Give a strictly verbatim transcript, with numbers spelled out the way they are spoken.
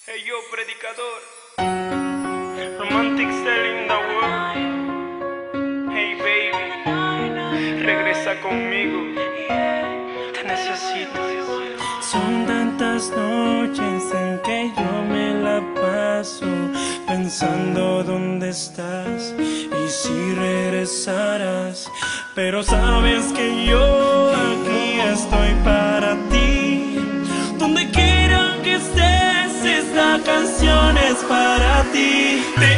Hey yo, predicador, romantic style in the world. Hey baby, regresa conmigo, te necesito. Son tantas noches en que yo me la paso pensando dónde estás y si regresarás. Pero sabes que yo aquí estoy para ti. Donde quiera que estés, esta canción es para ti.